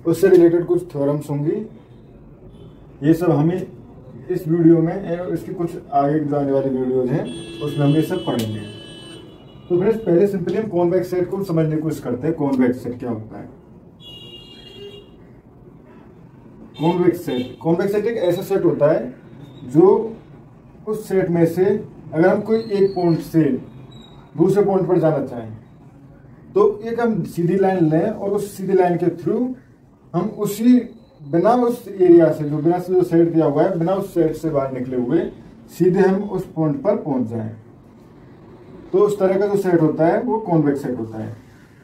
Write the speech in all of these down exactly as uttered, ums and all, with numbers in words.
उससे रिलेटेड कुछ थ्योरम्स होंगी। ये सब हमें इस वीडियो में, इसकी कुछ आगे जाने वाली वीडियोज हैं उसमें हम ये सब पढ़ेंगे। तो फ्रेंड्स पहले सिंपली हम कॉन्वेक्स सेट को समझने की कोशिश करते हैं। कॉन्वेक्स सेट क्या होता है? कॉन्वेक्स सेट कॉन्वेक्स सेट एक ऐसा सेट होता है जो उस सेट में से अगर हम कोई एक पॉइंट से दूसरे पॉइंट पर जाना चाहें तो एक हम सीधी लाइन लें और उस सीधी लाइन के थ्रू हम उसी बिना उस एरिया से, जो बिना से जो सेट दिया हुआ है, बिना उस सेट से बाहर निकले हुए सीधे हम उस पॉइंट पर पहुंच जाएं। तो उस तरह का जो सेट होता है वो कॉन्वेक्स सेट होता है।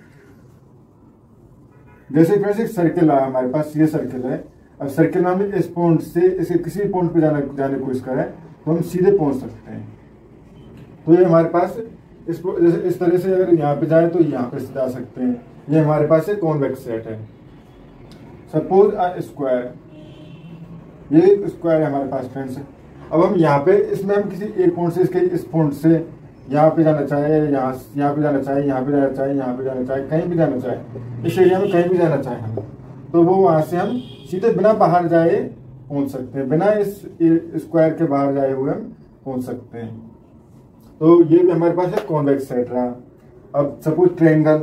जैसे फ्रेंड्स एक सर्किल है हमारे पास, ये सर्किल है। अब सर्किल में हम इस पॉइंट से इसे किसी पॉइंट पे जाने जाने की कोशिश करें तो हम सीधे पहुंच सकते हैं। तो ये हमारे पास इस जैसे इस तरह से अगर यहाँ पे जाए तो यहाँ पे जा सकते हैं। ये हमारे पास एक कॉन्वेक्स सेट है। सपोज अ स्क्वायर, ये स्क्वायर है हमारे पास फ्रेंड्स। अब हम यहाँ पे इसमें हम किसी एक पॉइंट से इसके इस पॉइंट से यहाँ पे जाना चाहे, यहाँ यहाँ पे जाना चाहे, यहाँ पे जाना चाहे, यहाँ पे जाना चाहे, कहीं भी जाना चाहे, इस एरिया में कहीं भी जाना चाहे हम, तो वो वहां से हम सीधे बिना बाहर जाए पहुंच सकते हैं। बिना इस स्क्वायर के बाहर जाए हुए हम पहुंच सकते हैं। तो ये भी हमारे पास एक कॉन्वेक्स सेट रहा। अब सपोज ट्रायंगल,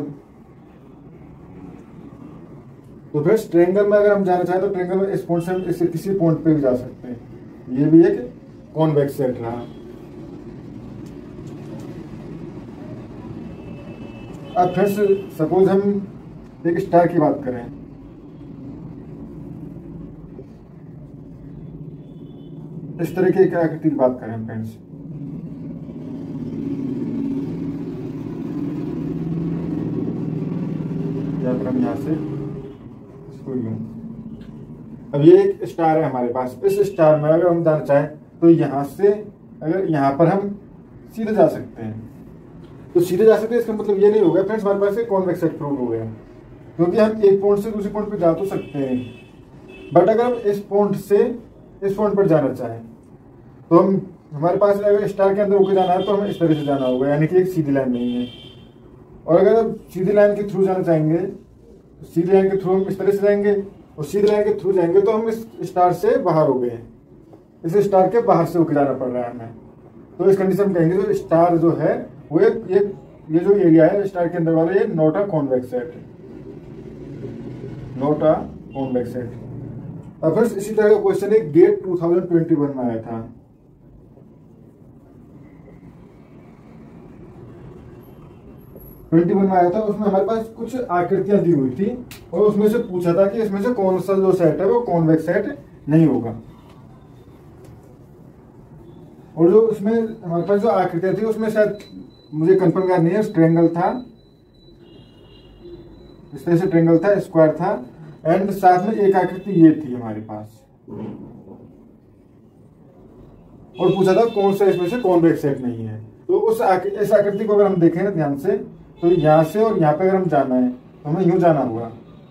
तो फिर ट्रायंगल में अगर हम जाना चाहें तो ट्रायंगल में इस पॉइंट से हम इससे किसी पॉइंट पे भी जा सकते हैं। ये भी एक कॉन्वेक्स सेट रहा। अब फिर सपोज हम एक स्टार की बात करें, इस तरह की आकृति की बात करें फ्रेंड्स, या फिर हम यहाँ से इसको यूं। अब ये एक स्टार है हमारे पास। इस स्टार में अगर हम जाना चाहें तो यहाँ से अगर यहाँ पर हम सीधे जा सकते हैं, तो सीधे जा सकते हैं। इसका मतलब ये नहीं होगा फ्रेंड्स हमारे पास एक कॉन्वेक्स सेट प्रूव हो गया, क्योंकि हम एक पॉइंट से दूसरे पॉइंट पर जा तो सकते हैं, बट अगर हम इस पॉइंट से इस पॉइंट पर जाना चाहें तो हम हमारे पास अगर स्टार के अंदर होकर जाना है तो हमें इस तरह से जाना होगा, यानी कि एक सीधी लाइन नहीं है। और अगर हम सीधी लाइन के थ्रू जाना चाहेंगे, सीधी लाइन के थ्रू हम इस तरह से जाएंगे, और सीधी लाइन के थ्रू जाएंगे तो हम इस स्टार से बाहर हो गए, इस स्टार के बाहर से होकर जाना पड़ रहा है हमें। तो इस कंडीशन में कहेंगे जो स्टार जो है वो एक, एक ये जो एरिया है स्टार के अंदर वाला, ये not a convex set, not a convex set. अब फिर इसी तरह का क्वेश्चन एक GATE two thousand twenty one में आया था। ट्वेंटी वन में आया था, उसमें हमारे पास कुछ आकृतियां दी हुई थी और उसमें से पूछा था कि इसमें से कौन सा जो सेट है वो कॉन्वेक्स सेट नहीं होगा। और जो उसमें हमारे पास जो आकृतियां थी उसमें शायद मुझे कंफर्म याद नहीं है, ट्रायंगल था, इस तरह से ट्रायंगल था, स्क्वायर था, एंड साथ में एक आकृति ये थी हमारे पास, और पूछा था कौन सा इसमें से कॉन्वेक्स सेट नहीं है। तो उस इस आकृति को अगर हम देखें ना ध्यान से, तो यहां से और यहां पे अगर हम जाना है तो हमें यूं जाना होगा,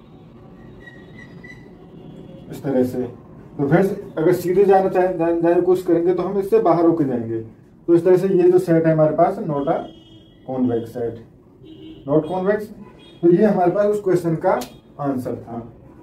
इस तरह से। तो फिर अगर सीधे जाना चाहे जाने की कोशिश करेंगे तो हम इससे बाहर होकर जाएंगे। तो इस तरह से ये जो सेट है हमारे पास not a convex set, not convex. तो ये हमारे पास उस क्वेश्चन का आंसर था।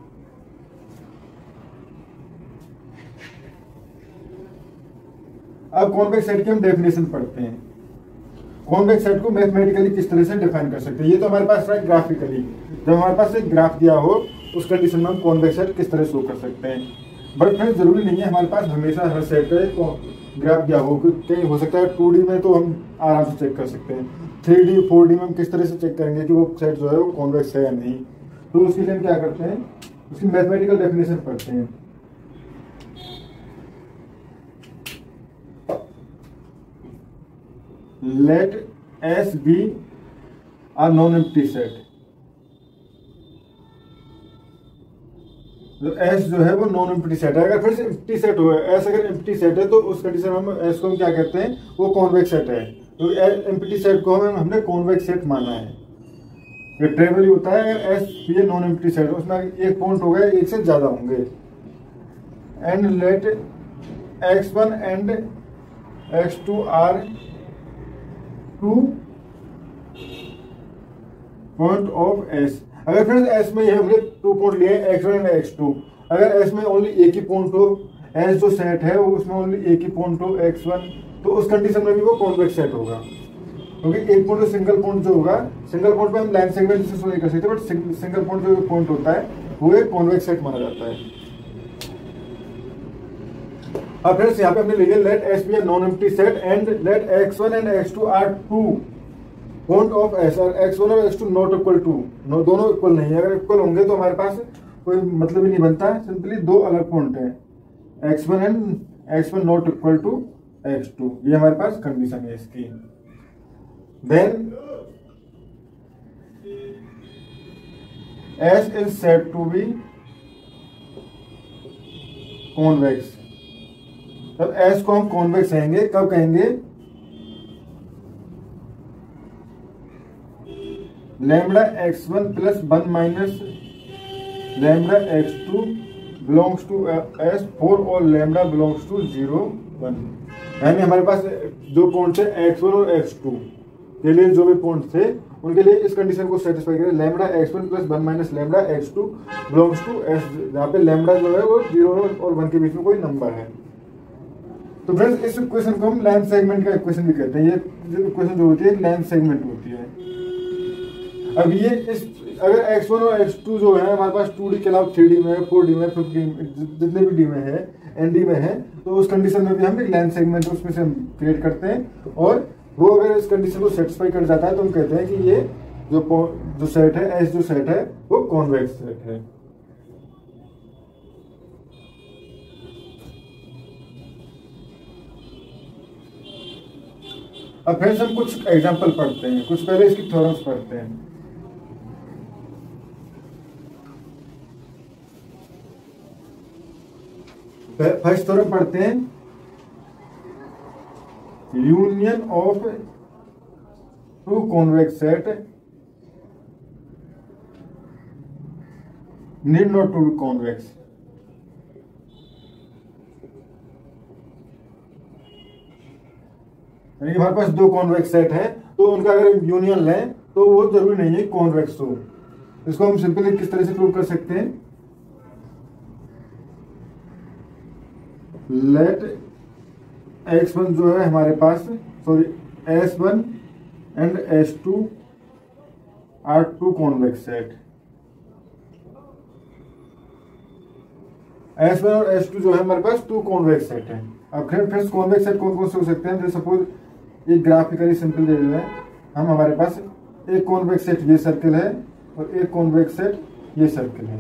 अब कॉन्वेक्स सेट की हम डेफिनेशन पढ़ते हैं। कॉन्वेक्स सेट को मैथमेटिकली किस तरह से डिफाइन कर सकते हैं, ये तो हमारे पास है ग्राफिकली। जब हमारे पास एक ग्राफ दिया हो उस कंडीशन में हम कॉन्वेक्स सेट किस तरह शो कर सकते हैं। बट फ्रेंड्स जरूरी नहीं है हमारे पास हमेशा हर सेट का ग्राफ दिया हो, कहीं हो सकता है टू डी में तो हम आराम से चेक कर सकते हैं, थ्री डी फोर डी में हम किस तरह से चेक करेंगे कि वो सेट जो है वो कॉन्वेक्स है या नहीं। तो उसके लिए हम क्या करते हैं, उसकी मैथमेटिकल डेफिनेशन पढ़ते हैं। Let S be a non-empty set। तो S जो है वो नॉन एम्प्टी सेट है। अगर फिर से एम्प्टी सेट हो, S अगर एम्प्टी सेट है तो उस कंडीशन में हम S को हम क्या कहते हैं, वो कॉन्वेक्स सेट है। तो एम्प्टी सेट को हम हमने कॉन्वेक्स सेट माना है। ये ट्रेवल होता है अगर S ये नॉन एम्प्टी सेट, उसमें एक पॉइंट हो गया, एक से ज्यादा होंगे। And let x one and x two are two point of S. अगर फ्रेंड्स एस में हमने टू पॉइंट लिए x one and x two, अगर एस में ओनली एक ही पॉइंट हो, एस जो सेट है वो उसमें ओनली एक ही पॉइंट हो एक्स वन, तो उस कंडीशन में भी वो कॉन्वेक्स सेट होगा, क्योंकि एक पॉइंट जो सिंगल पॉइंट जो होगा, सिंगल पॉइंट पे हम लाइन सेगमेंट से सो नहीं कर सकते, बट सिंगल पॉइंट जो पॉइंट होता है वो एक कॉन्वेक्स सेट माना जाता है। अब फ्रेंड्स यहाँ पे हमने लिखा let S be a non empty set and let x one and x two are two point of S, और एक्स वन और x two not equal to, दोनों इक्वल नहीं है। अगर इक्वल होंगे तो हमारे पास कोई मतलब ही नहीं बनता है, सिंपली दो अलग पॉइंट है, x one and x one not equal to x two, ये हमारे पास कंडीशन है इसकी। Then S is said to be convex. तब एस को हम कॉन्वेक्स कहेंगे, कब कहेंगे? Lambda x one plus one minus lambda x two belongs to S for और lambda belongs to zero one. यानी हमारे पास जो पॉइंट है एक्स वन और एक्स टू के लिए जो भी पॉइंट थे उनके लिए इस कंडीशन को सेटिस्फाई करें, lambda x one plus one minus lambda x two belongs to S, जहाँ पे लैम्बडा जो है वो जीरो और वन के बीच में कोई नंबर है। तो फ्रेंड्स इस इक्वेशन को हम लाइन सेगमेंट का इक्वेशन भी कहते हैं। ये इक्वेशन जो होती है लाइन सेगमेंट होती है। अब ये इस अगर एक्स वन और एक्स टू जो है हमारे पास टू डी के अलावा थ्री डी में है, फोर डी में, फिफ्थ डी में, जितने भी डी में है, एन डी में है, तो उस कंडीशन में भी हम एक लाइन सेगमेंट उसमें से हम क्रिएट करते हैं, और वो अगर इस कंडीशन को सेटिस्फाई कर जाता है तो हम कहते हैं कि ये जो जो सेट है, एस जो सेट है वो कॉन्वेक्स सेट है। अब फ्रेंड्स हम कुछ एग्जांपल पढ़ते हैं, कुछ पहले इसकी थ्योरम्स पढ़ते हैं। फर्स्ट थ्योरम पढ़ते हैं, union of two convex set need not to be convex. यानी हमारे पास दो कॉन्वेक्स सेट है, तो उनका अगर यूनियन लें तो वो जरूरी नहीं है कॉन्वेक्स हो। इसको हम सिंपली किस तरह से प्रूव कर सकते हैं? लेट एक्स वन जो है हमारे पास, sorry S one and S two are two convex set. S one और एस टू जो है हमारे पास टू कॉन्वेक्स सेट है। अब फ्रेंड्स कॉन्वेक्स सेट कौन कौन से हो सकते हैं? जैसे सपोज एक ग्राफिकली सिंपल दे रहे हैं हम, हमारे पास एक कॉन्वेक्स सेट ये सर्कल है और एक कॉन्वेक्स सेट ये सर्कल है।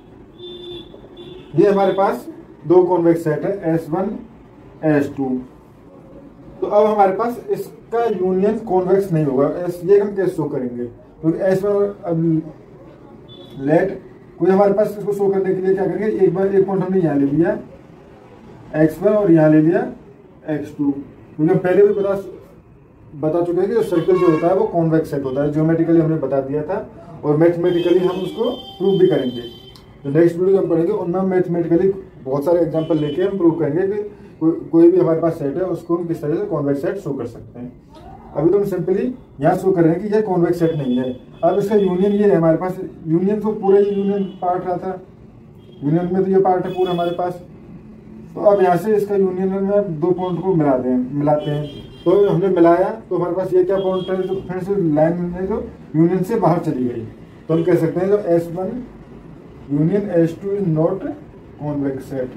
ये हमारे पास दो कॉन्वेक्स सेट है, एस वन एस टू। तो अब हमारे पास इसका यूनियन कॉन्वेक्स नहीं होगा। एस ये हम कैसे शो करेंगे? क्योंकि तो एस वन अब लेट कोई हमारे पास इसको शो करने के लिए क्या करेंगे, एक बार एक पॉइंट हमने यहाँ ले लिया एक्स वन और यहाँ ले लिया एक्स टू, क्योंकि हम पहले भी बता बता चुके हैं कि सर्कल जो होता है वो कॉन्वेक्स सेट होता है। ज्योमेट्रिकली हमने बता दिया था और मैथमेटिकली हम उसको प्रूव भी करेंगे। तो नेक्स्ट वीडियो हम पढ़ेंगे, उनमें हम मैथमेटिकली बहुत सारे एग्जांपल लेके हम प्रूव करेंगे कि को, कोई भी हमारे पास सेट है उसको हम किस तरह से कॉन्वेक्स सेट शो कर सकते हैं। अभी तो हम सिंपली यहाँ शो कर रहे हैं कि ये कॉन्वेक्स सेट नहीं है। अब इसका यूनियन ये है हमारे पास, यूनियन तो पूरा ही यूनियन पार्ट रहा था, यूनियन में तो ये पार्ट है पूरा हमारे पास। तो अब यहाँ से इसका यूनियन में दो पॉइंट को मिला दें मिलाते हैं, तो हमने मिलाया तो हमारे पास ये क्या पॉइंट है जो फिर से लाइन में जो यूनियन से बाहर चली गई, तो हम कह सकते हैं जो S one union S two is not convex set.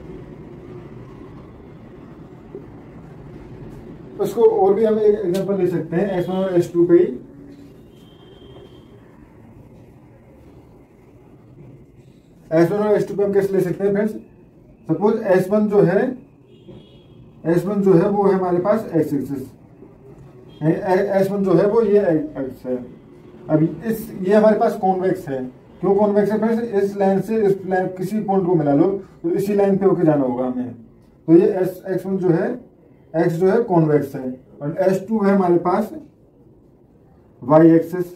उसको और भी हम एक एग्जांपल ले सकते हैं एस वन और एस टू पे ही। एस वन और एस टू पे हम कैसे ले सकते हैं फ्रेंड्स? सपोज एस वन जो है एस वन जो है वो है हमारे पास एक्स एक्सिस, एस वन जो है वो ये एक्स है। अब इस ये हमारे पास कॉन्वेक्स है। क्यों कॉन्वेक्स है फ्रेंड्स? इस लाइन से इस लाइन किसी पॉइंट को मिला लो तो इसी लाइन पे होके जाना होगा हमें। तो ये एस एक्स वन जो है एक्स जो है कॉन्वेक्स है, और एस टू है हमारे पास वाई एक्सिस,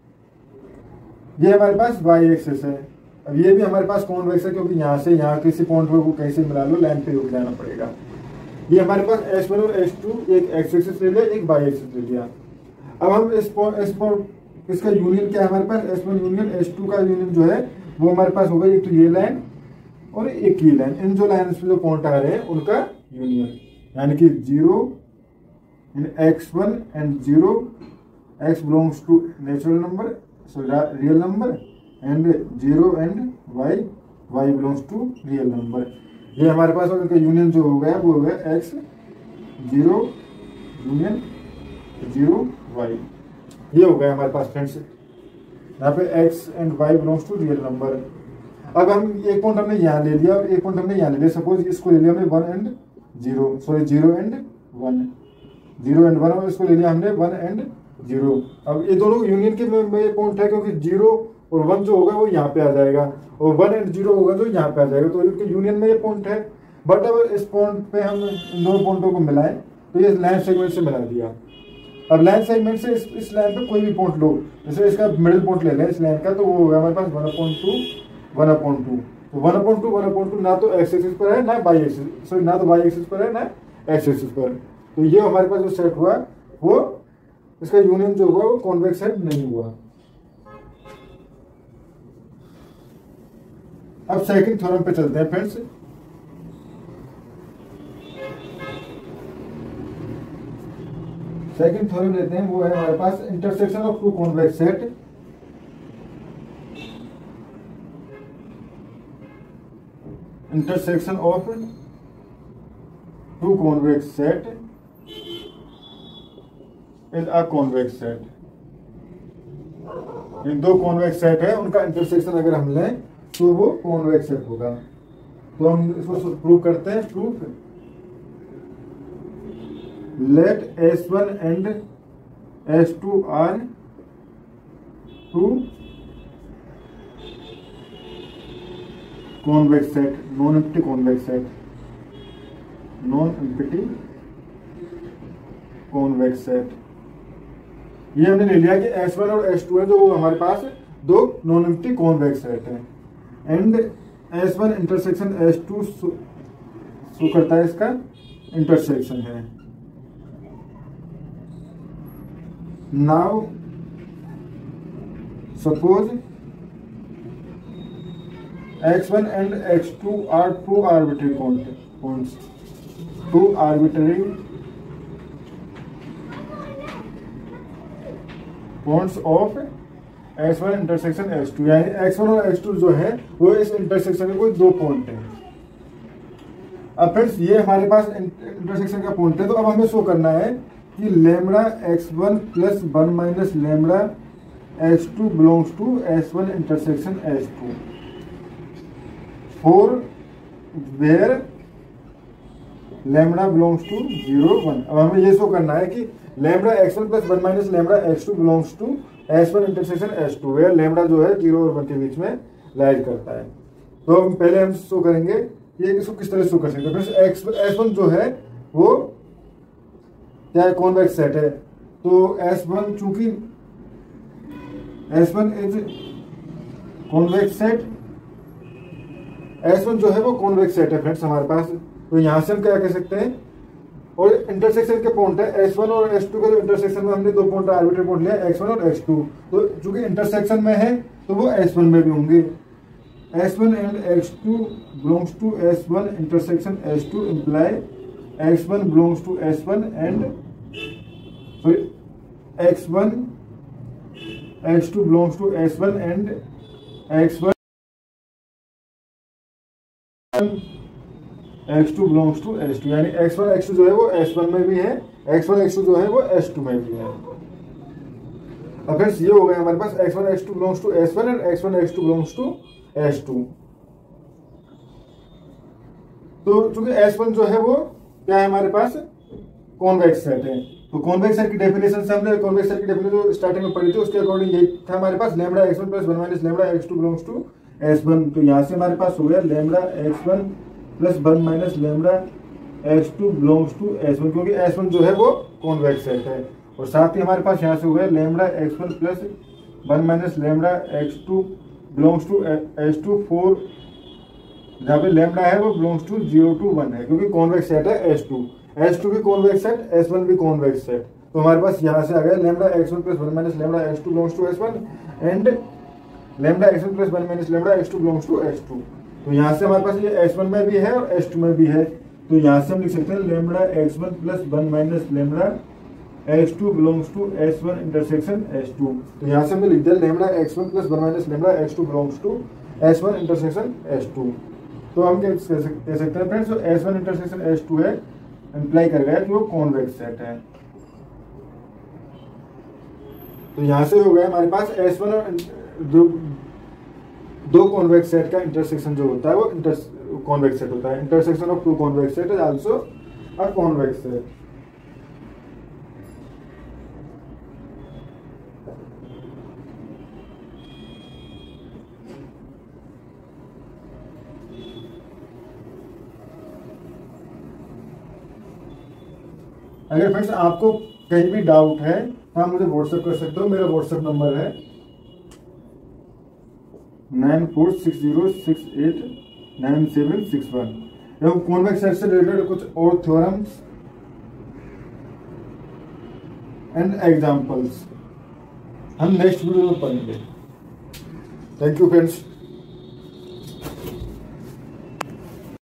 ये हमारे पास वाई एक्सिस है। अब ये भी हमारे पास कॉन्वेक्स है क्योंकि यहाँ से यहाँ किसी पॉइंट को कहीं से मिला लो लाइन पे होके जाना पड़ेगा। ये हमारे पास एस वन और एस टू एक एक्स एक्सिस ले लिया, एक वाई एक्सिस ले लिया। अब हम इस इस इसका यूनियन क्या है हमारे पास, S one union S two का यूनियन जो है वो हमारे पास होगा एक तो ये लाइन और एक ये लाइन, इन जो लाइन पे जो पॉइंट आ रहे हैं उनका यूनियन, यानी कि zero in x one and zero, x belongs to natural number so real number, and zero and y, y belongs to real number. ये हमारे पास उनका यूनियन जो हो गया वो हो गया x zero union zero y, ये हो गया हमारे पास फ्रेंड्स। यहाँ पे x and y belongs to real number. अब हम एक पॉइंट हमने यहाँ ले लिया और एक पॉइंट हमने यहाँ ले लिया, सपोज इसको ले लिया हमने one and zero, sorry zero and one, zero and one, और इसको ले लिया हमने वन एंड जीरो। अब ये दोनों यूनियन के में पॉइंट है, क्योंकि जीरो और वन जो होगा वो यहाँ पे आ जाएगा और वन एंड जीरो होगा जो यहाँ पे आ जाएगा, तो इनके यूनियन में ये पॉइंट है। बट अब इस पॉइंट पे हम इन दोनों पॉइंटों को मिलाएं तो ये लाइन सेगमेंट से मिला दिया। अब लाइन सेगमेंट से इस, इस लाइन पे कोई भी पॉइंट लो, जैसे इसका मिडिल पॉइंट ले लें इस लाइन का, तो वो होगा हमारे पास one upon two one upon two, तो one upon two one upon two ना तो एक्स एक्सिस पर है ना वाई एक्सिस, सॉरी ना तो वाई एक्सिस पर है ना एक्स एक्सिस पर। तो ये हमारे पास जो सेट हुआ वो इसका यूनियन जो हुआ वो कॉन्वेक्स सेट नहीं हुआ। अब सेकंड थ्योरम पे चलते हैं फ्रेंड्स। सेकंड थ्योरम लेते हैं, वो है हमारे पास intersection of two convex set. Intersection of two convex set is a convex set. इन दो कॉन्वेक्स सेट है, उनका इंटरसेक्शन अगर हम लें तो वो कॉन्वेक्स सेट होगा। तो हम इसको प्रूव करते हैं। Proof, let S one and S two are two convex set, non empty convex set, non empty convex set. ये हमने ले लिया कि एस वन और एस टू है जो वो हमारे पास दो नॉन एम्प्टी कॉन्वेक्स सेट है, and S one intersection S two show करता है इसका इंटरसेक्शन है। Now suppose x one and x two are two arbitrary points, two arbitrary points of x one intersection x two, यानी x one और x two जो है वो इस इंटरसेक्शन में कोई दो पॉइंट है। अब फ्रेंड्स ये हमारे पास इंटरसेक्शन का पॉइंट है, तो अब हमें शो करना है कि lambda x one plus one minus lambda x two belongs to S one intersection S two for where lambda belongs to zero one. अब हमें ये शो करना है कि lambda x one plus one minus lambda x two belongs to S one intersection S two where lambda जो है zero और one के बीच में लाइज करता है। तो हम पहले हम शो करेंगे ये इसको किस तरह शो कर सकते हैं। एक्स एस वन जो है वो क्या है, कॉन्वेक्स सेट है। तो एस वन चूंकि S one is convex set, S one जो है वो कॉन्वेक्स सेट है फ्रेंड्स हमारे पास। तो यहां से हम क्या कह सकते हैं, और इंटरसेक्शन के पॉइंट है एस वन और एस टू का, जो इंटरसेक्शन में हमने दो पॉइंट आर्बिट्ररी पॉइंट लिया एक्स वन और एक्स टू, तो चूंकि इंटरसेक्शन में है तो वो एस वन में भी होंगे। S one and x two belongs to S one intersection S two imply x one belongs to S one and x one x two belongs to S one and x one x two belongs to S two, यानी x one x two जो है वो S one में भी है, x one x two जो है वो एस टू में भी है। अब फ्रेंड्स ये हो गया हमारे पास x one x two belongs to S one and x one x two belongs to S two. तो चूंकि एस वन जो है वो क्या है हमारे पास कॉन्वेक्स सेट है, तो कॉन्वेक्स सेट की डेफिनेशन से हमने कॉन्वेक्स सेट की डेफिनेशन जो स्टार्टिंग में पढ़ी थी उसके अकॉर्डिंग यही था हमारे पास, lambda x one plus one minus lambda x two belongs to S one. तो यहाँ से हमारे पास हो गया lambda x one plus one minus lambda x two belongs to S one, क्योंकि एस वन जो है वो कॉन्वेक्स सेट है। और साथ ही हमारे पास यहाँ से हो गया lambda x one plus one minus lambda x two belongs to S two for, जहाँ पे लेमड़ा है वो belongs to zero to one है, क्योंकि कॉन्वेक्स सेट है एस टू, एस टू भी कॉन्वेक्स सेट, एस वन भी कॉन्वेक्स सेट। तो हमारे पास यहाँ से आ गया lambda x one plus one minus lambda x two belongs to S one and lambda x one plus one minus lambda x two belongs to S two. तो यहाँ से हमारे पास ये एस वन में भी है और एस टू में भी है, तो यहाँ से हम लिख सकते हैं lambda x one plus one minus lambda x two belongs to S one intersection S two. तो यहाँ से हमने लिख दिया lambda x one plus one minus lambda x two belongs to S one intersection S two. तो हम कह सकते हैं फ्रेंड्स जो S one intersection S two है इंप्लाई कर गया कि वो कॉन्वेक्स सेट है। तो यहाँ से हो गया हमारे पास एस वन और जो दो कॉन्वेक्स सेट का इंटरसेक्शन जो होता है वो इंटर कॉन्वेक्स सेट होता है। Intersection of two convex set is also a convex set. अगर फ्रेंड्स आपको कहीं भी डाउट है तो आप मुझे व्हाट्सएप कर सकते हो। मेरा व्हाट्सएप नंबर है nine four six zero six eight nine seven six one. एवं कॉन्वेक्स सेट से रिलेटेड कुछ और थ्योरम्स एंड एग्जाम्पल्स हम नेक्स्ट वीडियो में पढ़ेंगे। Thank you friends.